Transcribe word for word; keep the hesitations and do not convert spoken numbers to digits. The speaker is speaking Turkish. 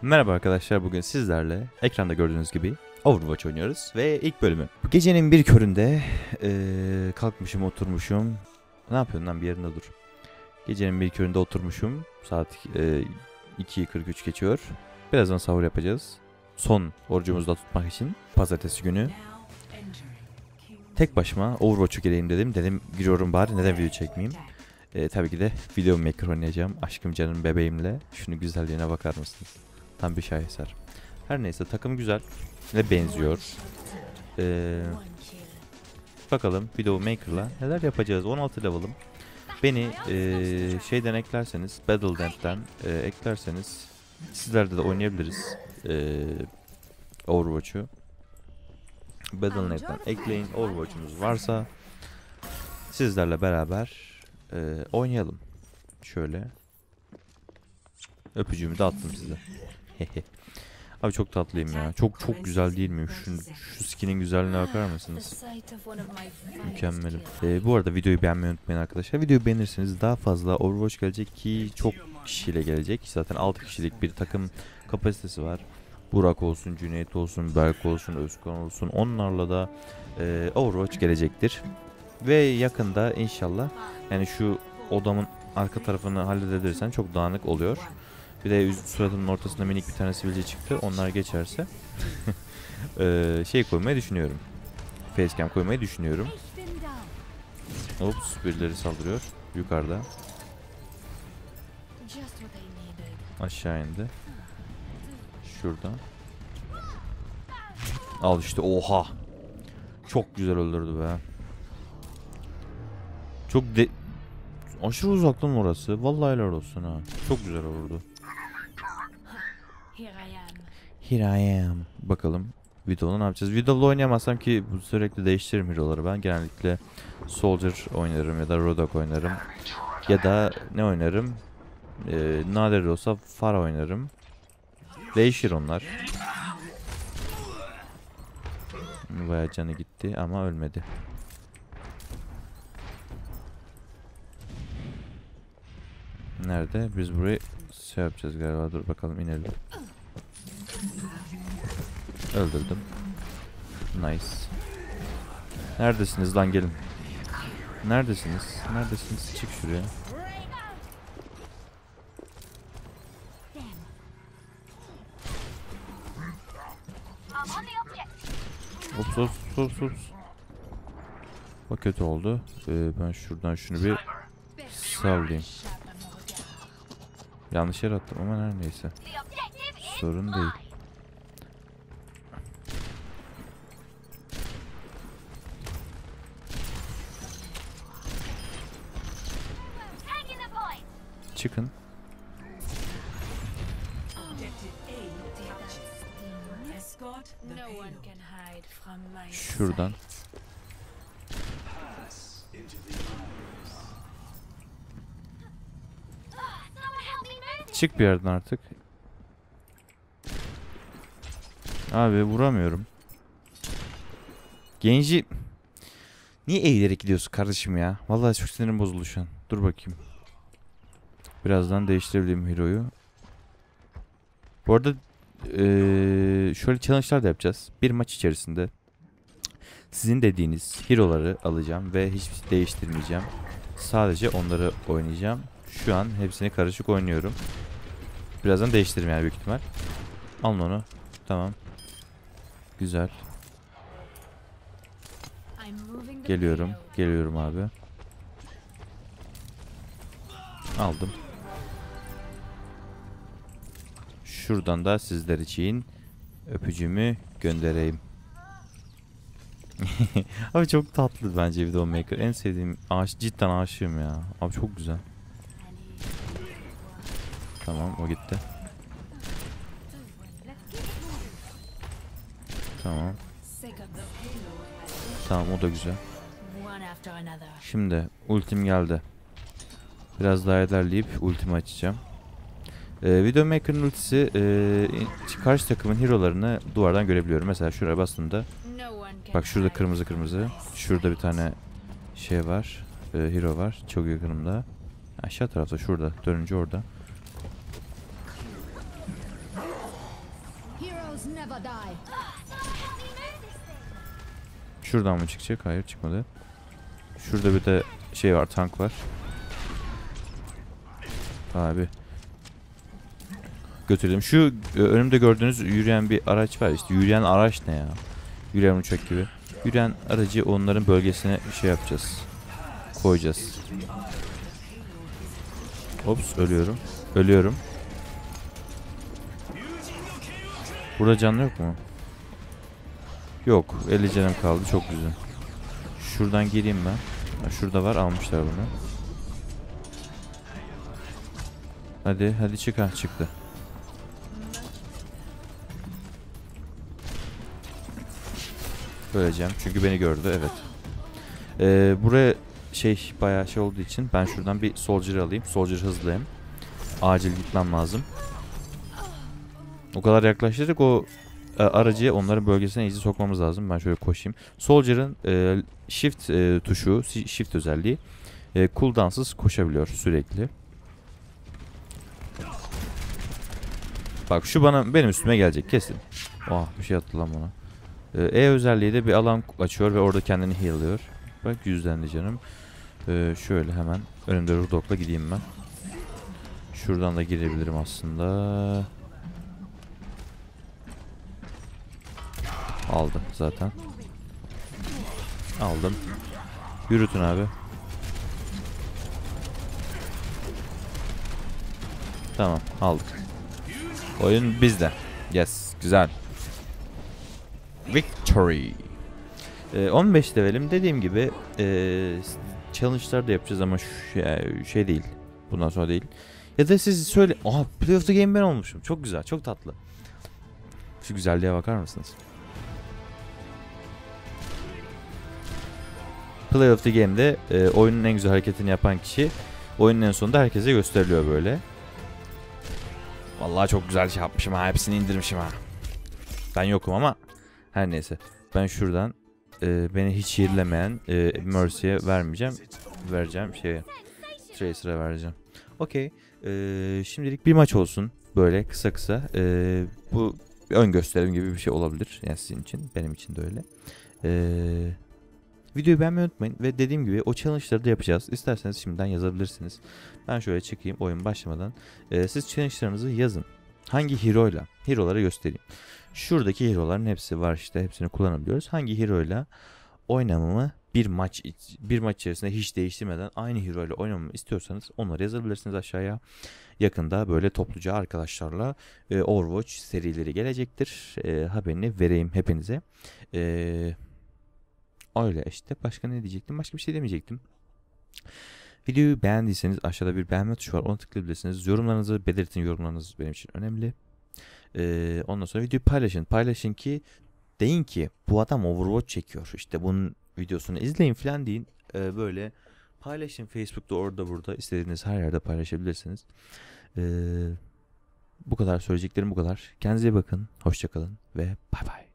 Merhaba arkadaşlar, bugün sizlerle ekranda gördüğünüz gibi Overwatch oynuyoruz ve ilk bölümü. Gecenin bir köründe ee, kalkmışım, oturmuşum. Ne yapıyorsun lan, bir yerinde dur. Gecenin bir köründe oturmuşum. Saat e, iki kırk üç geçiyor. Birazdan sahur yapacağız. Son orucumuzu da tutmak için pazartesi günü. Tek başıma Overwatch'a gireyim dedim. Dedim giriyorum bari, neden video çekmeyeyim. E, tabii ki de Video Maker oynayacağım. Aşkım canım bebeğimle. Şunu güzelliğine bakar mısınız? Tam bir şaheser. Her neyse, takım güzel ve benziyor. Ee, bakalım Video Maker'la neler yapacağız. on altı level'ım. Beni ee, şeyden eklerseniz, Battle.net'ten e, eklerseniz sizlerde de oynayabiliriz. Ee, Overwatch'u. Battle dot net'ten ekleyin. Overwatch'umuz varsa sizlerle beraber e, oynayalım. Şöyle. Öpücüğümü de attım size. Abi çok tatlıyım ya. Çok çok güzel değil mi? Şu, şu skinin güzelliğine bakar mısınız? Mükemmelim. Ee, bu arada videoyu beğenmeyi unutmayın arkadaşlar. Videoyu beğenirseniz daha fazla Overwatch gelecek ki çok kişiyle gelecek. Zaten altı kişilik bir takım kapasitesi var. Burak olsun, Cüneyt olsun, Berk olsun, Özkan olsun. Onlarla da e, Overwatch gelecektir. Ve yakında inşallah, yani şu odamın arka tarafını halledebilirsen, çok dağınık oluyor. Bir de suratının ortasında minik bir tane sivilce çıktı. Onlar geçerse ee, şey koymayı düşünüyorum. Facecam koymayı düşünüyorum. Ops, birileri saldırıyor. Yukarıda. Aşağı indi. Şurada. Al işte, oha. Çok güzel öldürdü be. Çok de... Aşırı uzaktan orası. Vallahi helal olsun ha. Çok güzel olurdu. Here I am. Bakalım Vidal'la ne yapacağız? Vidal'la oynayamazsam, ki sürekli değiştiririm hero'ları ben. Genellikle Soldier oynarım ya da Rodok oynarım. Ya da ne oynarım? Ee, nadir olsa Pharah oynarım. Değişir onlar. Bayağı canı gitti ama ölmedi. Nerede? Biz burayı şey yapacağız galiba. Dur bakalım, inelim. Öldürdüm. Nice. Neredesiniz lan, gelin. Neredesiniz? Neredesiniz? Çık şuraya. Ops ops ops ops. O kötü oldu. Ee, ben şuradan şunu bir sallayayım. Yanlış yere attım ama her neyse. Sorun değil. Çıkın. Şuradan. Çık bir yerden artık. Abi vuramıyorum. Genji. Niye eğilerek gidiyorsun kardeşim ya? Vallahi çok sinirim bozuldu şu an. Dur bakayım. Birazdan değiştirebilirim hero'yu. Bu arada ee, şöyle challenge'lar da yapacağız. Bir maç içerisinde sizin dediğiniz hero'ları alacağım ve hiç değiştirmeyeceğim. Sadece onları oynayacağım. Şu an hepsini karışık oynuyorum. Birazdan değiştiririm yani, büyük ihtimal. Alın onu. Tamam. Güzel. Geliyorum. Geliyorum abi. Aldım. Şuradan da sizler için öpücüğümü göndereyim. Abi çok tatlı bence Video Maker. En sevdiğim, aş cidden aşığım ya. Abi çok güzel. Tamam, o gitti. Tamam. Tamam, o da güzel. Şimdi ultim geldi. Biraz daha ilerleyip ultimi açacağım. Ee, Video Maker'ın ultisi e, karşı takımın hero'larını duvardan görebiliyorum. Mesela şuraya bastığımda, bak şurada kırmızı kırmızı. Şurada bir tane şey var. E, hero var. Çok yakınımda. Aşağı tarafta, şurada. Dönünce orada. Şuradan mı çıkacak? Hayır, çıkmadı. Şurada bir de şey var, tank var. Abi. Götürdüm. Şu önümde gördüğünüz yürüyen bir araç var. İşte yürüyen araç ne ya? Yürüyen uçak gibi. Yürüyen aracı onların bölgesine şey yapacağız. Koyacağız. Ops, ölüyorum. Ölüyorum. Burada canlı yok mu? Yok. elli canım kaldı. Çok güzel. Şuradan geleyim ben. Ha, şurada var. Almışlar bunu. Hadi. Hadi çık. Ha, çıktı. Öleceğim. Çünkü beni gördü. Evet. Ee, buraya şey bayağı şey olduğu için ben şuradan bir soldier alayım. Soldier hızlı hem. Acil gitmem lazım. O kadar yaklaştırdık, o e, aracı onların bölgesine iyice sokmamız lazım. Ben şöyle koşayım. Soldier'ın e, shift e, tuşu, shift özelliği e, cooldownsız koşabiliyor sürekli. Bak şu bana benim üstüme gelecek kesin. Oh, bir şey attı lan bana. E, E özelliği de bir alan açıyor ve orada kendini heal'lıyor. Bak yüzlendi canım. E, şöyle hemen önümde Rudok'la gideyim ben. Şuradan da girebilirim aslında. Aldı zaten. Aldım. Yürütün abi. Tamam, aldık. Oyun bizde. Yes, güzel. Victory. Ee, on beş levelim dediğim gibi ee, challenge'lar da yapacağız ama şey, şey değil. Bundan sonra değil. Ya da siz söyle. Aha, Play of the Game ben olmuşum. Çok güzel, çok tatlı. Şu güzelliğe bakar mısınız? Play of the Game'de e, oyunun en güzel hareketini yapan kişi oyunun en sonunda herkese gösteriliyor böyle. Vallahi çok güzel şey yapmışım ha, hepsini indirmişim ha. Ben yokum ama her neyse. Ben şuradan e, beni hiç yerilemeyen e, Mercy'ye vermeyeceğim. Vereceğim şeye, Tracer'a vereceğim. Okey. E, şimdilik bir maç olsun böyle kısa kısa. E, bu ön gösterim gibi bir şey olabilir. Yani sizin için, benim için de öyle. Eee Videoyu beğenmeyi unutmayın ve dediğim gibi o challenge'ları da yapacağız. İsterseniz şimdiden yazabilirsiniz. Ben şöyle çıkayım oyun başlamadan. Ee, siz challenge'larınızı yazın. Hangi hero'yla? Hero'ları göstereyim. Şuradaki hero'ların hepsi var işte. Hepsini kullanabiliyoruz. Hangi hero'yla oynamamı bir maç bir maç içerisinde hiç değiştirmeden aynı hero'yla oynamamı istiyorsanız onları yazabilirsiniz aşağıya. Yakında böyle topluca arkadaşlarla e, Overwatch serileri gelecektir. E, haberini vereyim hepinize. Eee... Öyle işte. Başka ne diyecektim? Başka bir şey demeyecektim. Videoyu beğendiyseniz aşağıda bir beğenme tuşu var. Onu tıklayabilirsiniz. Yorumlarınızı belirtin. Yorumlarınız benim için önemli. Ee, ondan sonra videoyu paylaşın. Paylaşın ki deyin ki bu adam Overwatch çekiyor. İşte bunun videosunu izleyin falan deyin. Ee, böyle paylaşın. Facebook'ta, orada, burada. İstediğiniz her yerde paylaşabilirsiniz. Ee, bu kadar söyleyeceklerim bu kadar. Kendinize iyi bakın. Hoşça kalın ve bay bay.